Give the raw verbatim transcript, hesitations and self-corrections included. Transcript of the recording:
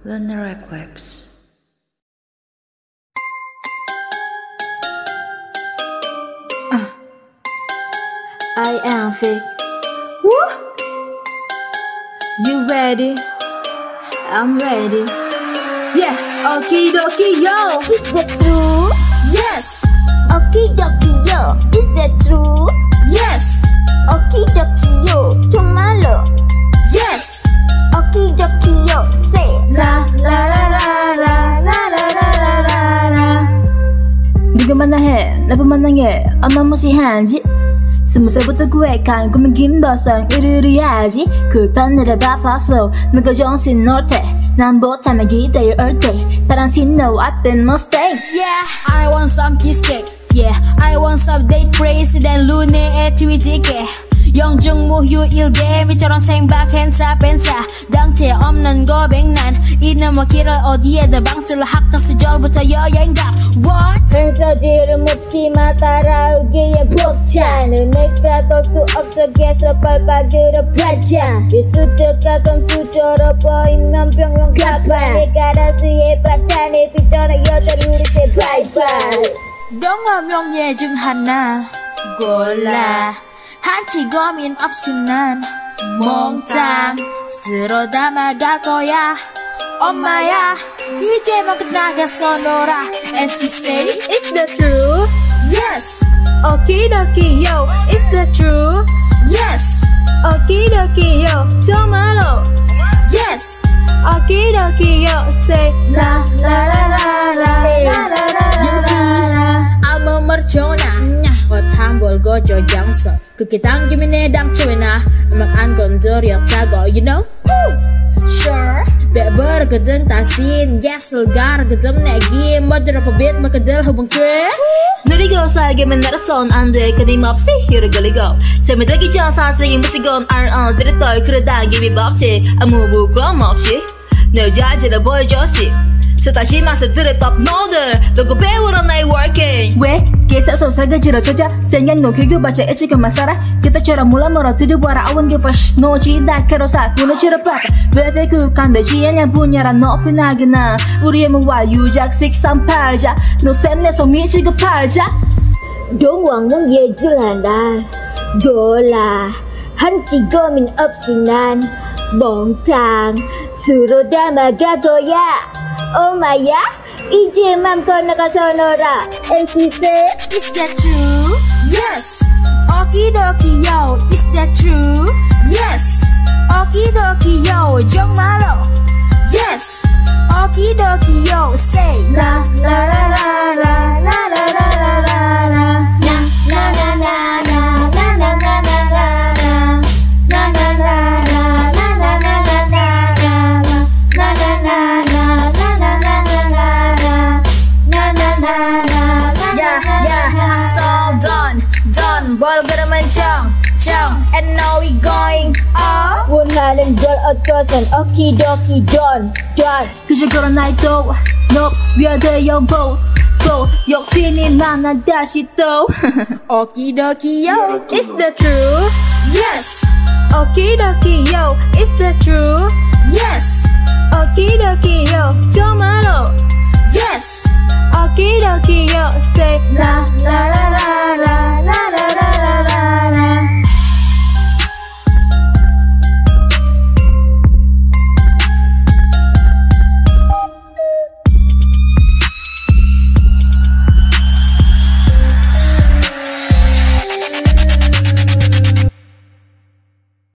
Lunar Eclipse. Uh, I am fake. Woo! You ready? I'm ready. Yeah, okie dokie yo. Is that true? Yes. Okie dokie yo. Is that true? Yes. Okie dokie yo. Tomorrow. Yes. Okie dokie yo. Say La la la la la la la la la la. 네가 만나해 나쁜 만나게 엄마 무시한지 스무 살부터 구획한 꿈은 긴 버선 이르르야지 굴판으로 바빠서 누가 정신 놓을 때 난 못하면 기다려 올 때 파란색 no I've been mistake. Yeah, I want some cheesecake. Yeah, I want some date president Lunar 𝐋𝐤 영중무 휴일계 미처럼 생박한 사pen사 당체 없는 고백난 이놈의 길을 어디에다 방출을 학창 시절부터 여행가 What? 한서지를 묻지마 따라오기에 벅차는 내가 더 수 없어 계속 발바닥으로 파자 비수저가 검수저로 보이면 병원 가봐 내가 알아서 해봐 탄에 삐져나 여자를 우리 새 바이바이 동화 명예 중 하나 골라 한치 고민 없이 난 몽땅 쓸어 담아갈 거야 엄마야 이제만 끝나가서 놀아 And she say Is that true? Yes. Okie dokie yo. Is that true? Yes. Okie dokie yo. Tomorrow. Yes. Okie dokie yo. Say la la la la la la la la la. I'm a merchona 어탕 벌고 저 장서 그렇게 당기면 내 당초에나 음악 안 건드렸다고 You know? Sure 배버거든 다신 예술가거든 내기 뭐들어 법빛 뭐그들 후봉죄 느리고 살기만 나라선 안돼 끊임없이 히를 걸리고 재미들기 전 사슬이 무시건 알언 비례떨 그래 당김이 법지 아무 부끄럼 없이 내 자질을 보여줬지 다시 맛을 들을 top no들 너고 배우러 나의 working 왜? 계속 사가지러 찾아 생각노 교교받자 일찍만 살아 그때처럼 몰라몰라 들여봐라 I won't give a sh 노지 날카로 살 무너지러 봐봐 왜 배국한되지 않냐 분야라 높이 나게나 우리의 무와 유작식 삼팔자 너 샘내서 미치고 팔자 동왕문 예술한다 골라 한치 고민 없이 난 몽땅 수로 담아갈 거야 엄마야 이제 맘껏 나가서 놀아 And she said Is that true? Yes. Okie dokie yo. Is that true? Yes. Okie dokie yo. 정말로 Yes. Okie dokie yo. Say La la la la la la la la la la la na na na na na na na na na na na na na na na na na na Yeah, yeah, I stole done, done 뭘 그러면 정, 정 And now we going up 원하는 걸 얻고선 okie dokie done, done 그저 그런 날도 Nope, we are the young boss boss 욕심이 많아 다시 또 Okie dokie yo. Is that true? Yes. Okie dokie yo. Is that true? Yes. Okie dokie yo. Tomorrow. Yes. Okie dokie yo. Say la la la la la la la